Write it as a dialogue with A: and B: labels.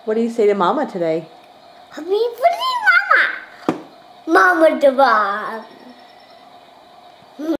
A: What do you say to Mama today?
B: Happy birthday, Mama! Mama the bomb.